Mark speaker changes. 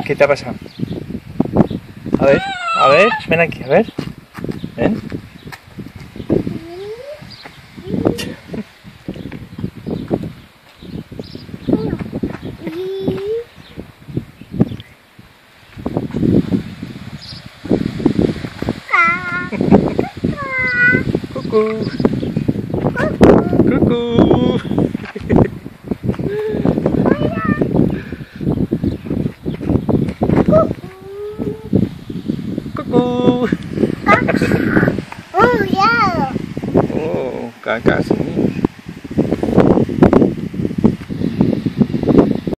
Speaker 1: ¿Qué te ha pasado? A ver, ven aquí, a ver. Ven. Cucú. Cucú. Cucú.